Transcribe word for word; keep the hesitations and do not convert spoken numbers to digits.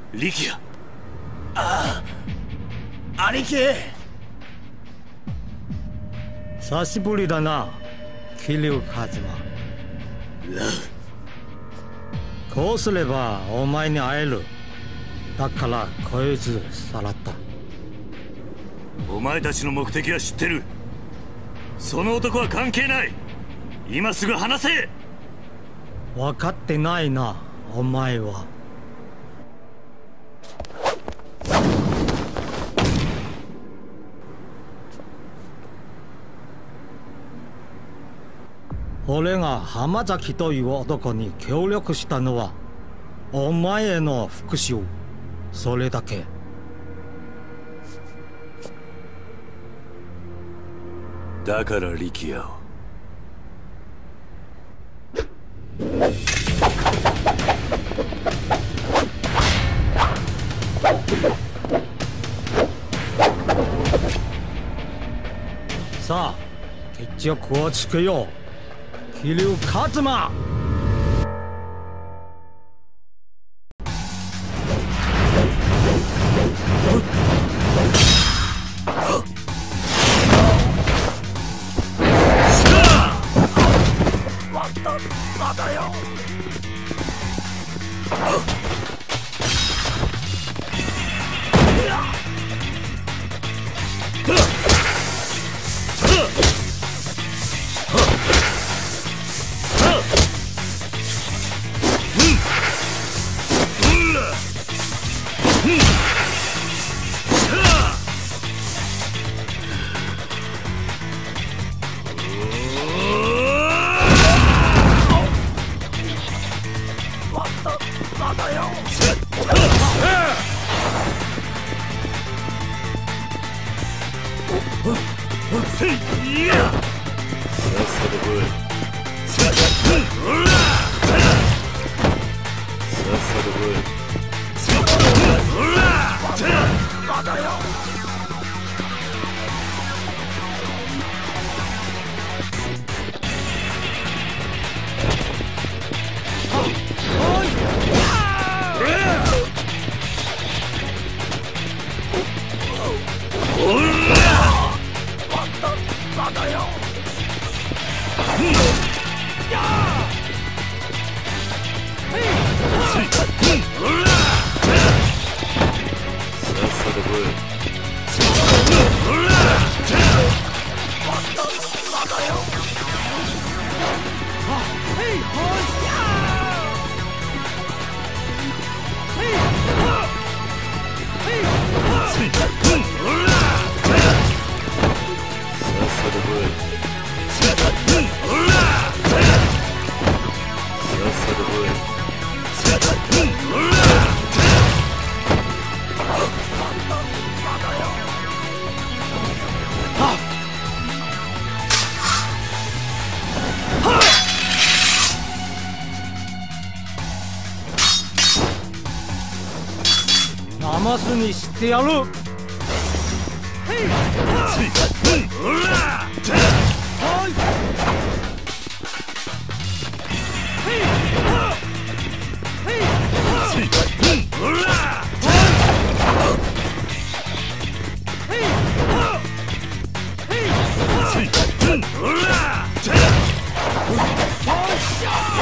力也。ああ、兄貴。 久しぶりだな、桐生一馬。 ラウ。 こうすればお前に会える。だからこいつさらった。 お前たちの目的は知ってる。その男は関係ない。今すぐ話せ。 分かってないな、お前は。俺が浜崎という男に協力したのはお前への復讐、それだけ。 だから力也を。 さあ決着をつけよう、桐生一馬。まだよ。ナマスにしてやる。 Hey!